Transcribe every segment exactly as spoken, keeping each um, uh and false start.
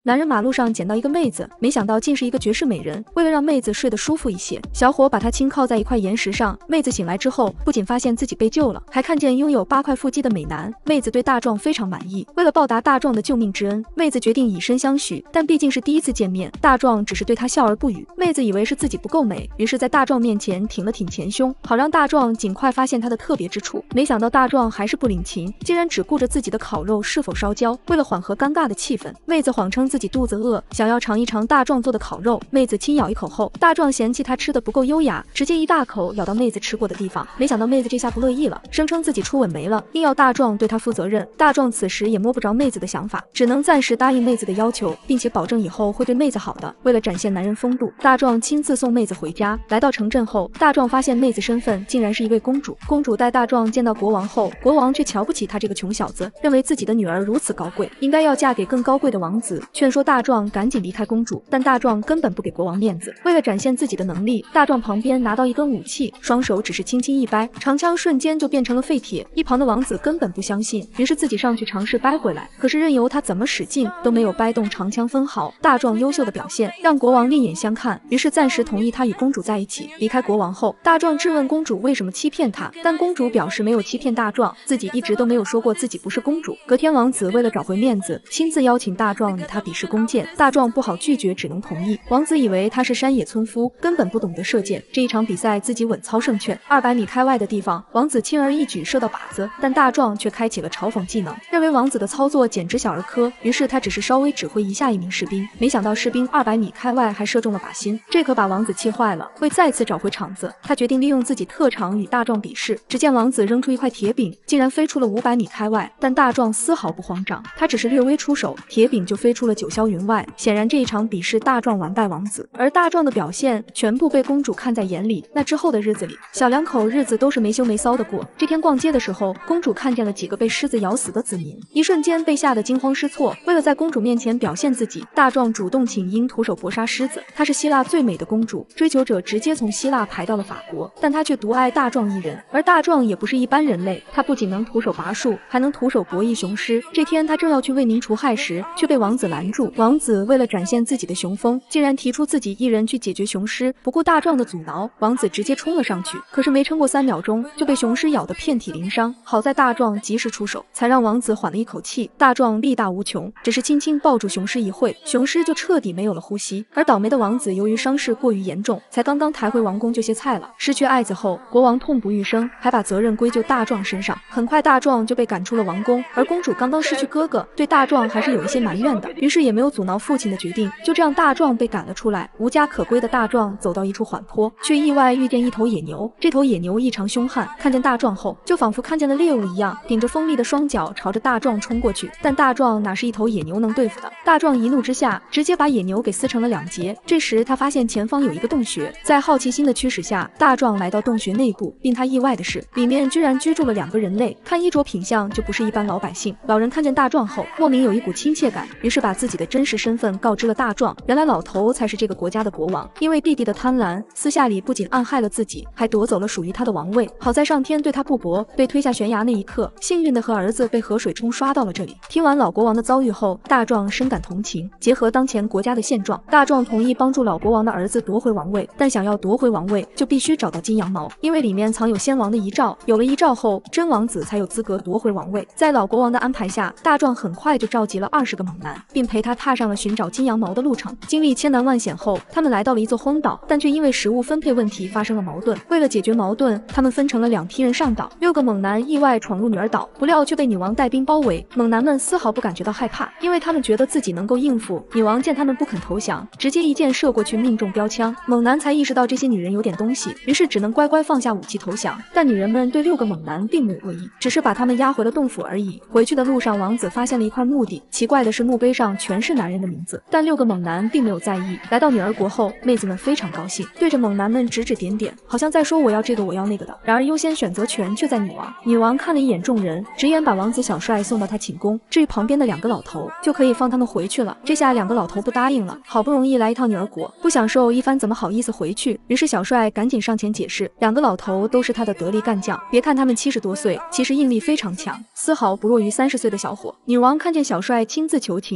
男人马路上捡到一个妹子，没想到竟是一个绝世美人。为了让妹子睡得舒服一些，小伙把她轻靠在一块岩石上。妹子醒来之后，不仅发现自己被救了，还看见拥有八块腹肌的美男。妹子对大壮非常满意。为了报答大壮的救命之恩，妹子决定以身相许。但毕竟是第一次见面，大壮只是对她笑而不语。妹子以为是自己不够美，于是在大壮面前挺了挺前胸，好让大壮尽快发现她的特别之处。没想到大壮还是不领情，竟然只顾着自己的烤肉是否烧焦。为了缓和尴尬的气氛，妹子谎称自己肚子饿，想要尝一尝大壮做的烤肉。妹子轻咬一口后，大壮嫌弃她吃的不够优雅，直接一大口咬到妹子吃过的地方。没想到妹子这下不乐意了，声称自己初吻没了，硬要大壮对她负责任。大壮此时也摸不着妹子的想法，只能暂时答应妹子的要求，并且保证以后会对妹子好的。为了展现男人风度，大壮亲自送妹子回家。来到城镇后，大壮发现妹子身份竟然是一位公主。公主带大壮见到国王后，国王却瞧不起他这个穷小子，认为自己的女儿如此高贵，应该要嫁给更高贵的王子，劝说大壮赶紧离开公主。但大壮根本不给国王面子，为了展现自己的能力，大壮旁边拿到一根武器，双手只是轻轻一掰，长枪瞬间就变成了废铁。一旁的王子根本不相信，于是自己上去尝试掰回来，可是任由他怎么使劲都没有掰动长枪分毫。大壮优秀的表现让国王另眼相看，于是暂时同意他与公主在一起。离开国王后，大壮质问公主为什么欺骗他，但公主表示没有欺骗大壮，自己一直都没有说过自己不是公主。隔天，王子为了找回面子，亲自邀请大壮与他比试弓箭。大壮不好拒绝，只能同意。王子以为他是山野村夫，根本不懂得射箭。这一场比赛自己稳操胜券。二百米开外的地方，王子轻而易举射到靶子，但大壮却开启了嘲讽技能，认为王子的操作简直小儿科。于是他只是稍微指挥一下一名士兵，没想到士兵二百米开外还射中了靶心，这可把王子气坏了。为再次找回场子，他决定利用自己特长与大壮比试。只见王子扔出一块铁饼，竟然飞出了五百米开外，但大壮丝毫不慌张，他只是略微出手，铁饼就飞出了九霄云外。显然这一场比试大壮完败王子，而大壮的表现全部被公主看在眼里。那之后的日子里，小两口日子都是没羞没臊的过。这天逛街的时候，公主看见了几个被狮子咬死的子民，一瞬间被吓得惊慌失措。为了在公主面前表现自己，大壮主动请缨徒手搏杀狮子。她是希腊最美的公主，追求者直接从希腊排到了法国，但她却独爱大壮一人。而大壮也不是一般人类，他不仅能徒手拔树，还能徒手搏一雄狮。这天他正要去为民除害时，却被王子拦住。王子为了展现自己的雄风，竟然提出自己一人去解决雄狮，不顾大壮的阻挠，王子直接冲了上去。可是没撑过三秒钟，就被雄狮咬得遍体鳞伤。好在大壮及时出手，才让王子缓了一口气。大壮力大无穷，只是轻轻抱住雄狮一会，雄狮就彻底没有了呼吸。而倒霉的王子由于伤势过于严重，才刚刚抬回王宫就歇菜了。失去爱子后，国王痛不欲生，还把责任归咎大壮身上。很快大壮就被赶出了王宫，而公主刚刚失去哥哥，对大壮还是有一些埋怨的，于是也没有阻挠父亲的决定。就这样，大壮被赶了出来。无家可归的大壮走到一处缓坡，却意外遇见一头野牛。这头野牛异常凶悍，看见大壮后，就仿佛看见了猎物一样，顶着锋利的双脚朝着大壮冲过去。但大壮哪是一头野牛能对付的？大壮一怒之下，直接把野牛给撕成了两截。这时他发现前方有一个洞穴，在好奇心的驱使下，大壮来到洞穴内部。令他意外的是，里面居然居住了两个人类，看衣着品相就不是一般老百姓。老人看见大壮后，莫名有一股亲切感，于是把自己的真实身份告知了大壮。原来老头才是这个国家的国王，因为弟弟的贪婪，私下里不仅暗害了自己，还夺走了属于他的王位。好在上天对他不薄，被推下悬崖那一刻，幸运的和儿子被河水冲刷到了这里。听完老国王的遭遇后，大壮深感同情，结合当前国家的现状，大壮同意帮助老国王的儿子夺回王位。但想要夺回王位，就必须找到金羊毛，因为里面藏有先王的遗诏，有了遗诏后，真王子才有资格夺回王位。在老国王的安排下，大壮很快就召集了二十个猛男，并陪他踏上了寻找金羊毛的路程。经历千难万险后，他们来到了一座荒岛，但却因为食物分配问题发生了矛盾。为了解决矛盾，他们分成了两批人上岛。六个猛男意外闯入女儿岛，不料却被女王带兵包围。猛男们丝毫不感觉到害怕，因为他们觉得自己能够应付。女王见他们不肯投降，直接一箭射过去，命中标枪。猛男才意识到这些女人有点东西，于是只能乖乖放下武器投降。但女人们对六个猛男并没有恶意，只是把他们押回了洞府而已。回去的路上，王子发现了一块墓地，奇怪的是墓碑上全是男人的名字，但六个猛男并没有在意。来到女儿国后，妹子们非常高兴，对着猛男们指指点点，好像在说我要这个我要那个的。然而优先选择权却在女王。女王看了一眼众人，直言把王子小帅送到她寝宫，至于旁边的两个老头，就可以放他们回去了。这下两个老头不答应了，好不容易来一趟女儿国，不享受一番怎么好意思回去？于是小帅赶紧上前解释，两个老头都是他的得力干将，别看他们七十多岁，其实硬力非常强，丝毫不弱于三十岁的小伙。女王看见小帅亲自求情，也不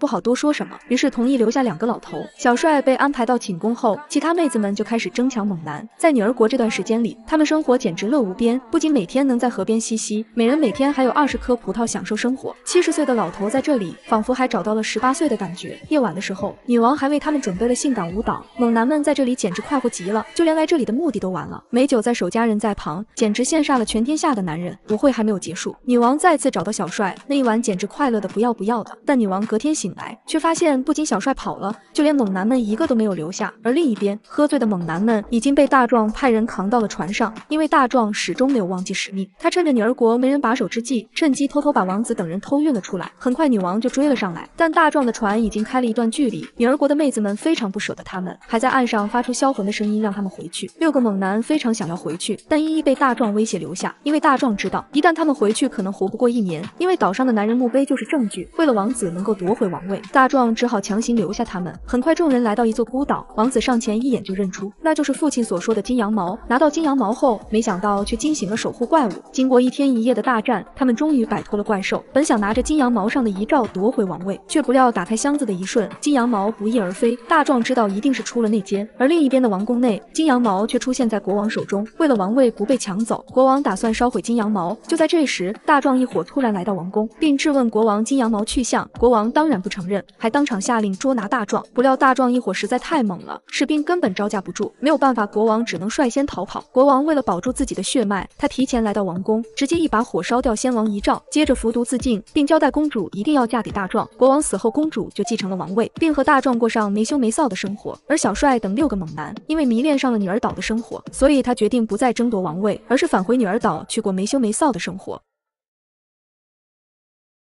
好多说什么，于是同意留下两个老头。小帅被安排到寝宫后，其他妹子们就开始争抢猛男。在女儿国这段时间里，他们生活简直乐无边，不仅每天能在河边嬉戏，每人每天还有二十颗葡萄享受生活。七十岁的老头在这里仿佛还找到了十八岁的感觉。夜晚的时候，女王还为他们准备了性感舞蹈，猛男们在这里简直快活极了，就连来这里的目的都完了。美酒在手，家人在旁，简直羡煞了全天下的男人。舞会还没有结束，女王再次找到小帅，那一晚简直快乐的不要不要的。但女王隔天醒来，却发现不仅小帅跑了，就连猛男们一个都没有留下。而另一边，喝醉的猛男们已经被大壮派人扛到了船上，因为大壮始终没有忘记使命。他趁着女儿国没人把守之际，趁机偷偷把王子等人偷运了出来。很快女王就追了上来，但大壮的船已经开了一段距离，女儿国的妹子们非常不舍得他们，还在岸上发出销魂的声音让他们回去。六个猛男非常想要回去，但一一被大壮威胁留下，因为大壮知道一旦他们回去可能活不过一年，因为岛上的男人墓碑就是证据。为了王子能够夺回王位，大壮只好强行留下他们。很快众人来到一座孤岛，王子上前一眼就认出那就是父亲所说的金羊毛。拿到金羊毛后，没想到却惊醒了守护怪物。经过一天一夜的大战，他们终于摆脱了怪兽。本想拿着金羊毛上的遗诏夺回王位，却不料打开箱子的一瞬，金羊毛不翼而飞。大壮知道一定是出了内奸。而另一边的王宫内，金羊毛却出现在国王手中。为了王位不被抢走，国王打算烧毁金羊毛。就在这时，大壮一伙突然来到王宫，并质问国王金羊毛去向。国王当然不承认，还当场下令捉拿大壮。不料大壮一伙实在太猛了，士兵根本招架不住。没有办法，国王只能率先逃跑。国王为了保住自己的血脉，他提前来到王宫，直接一把火烧掉先王遗诏，接着服毒自尽，并交代公主一定要嫁给大壮。国王死后，公主就继承了王位，并和大壮过上没羞没臊的生活。而小帅等六个猛男因为迷恋上了女儿岛的生活，所以他决定不再争夺王位，而是返回女儿岛去过没羞没臊的生活。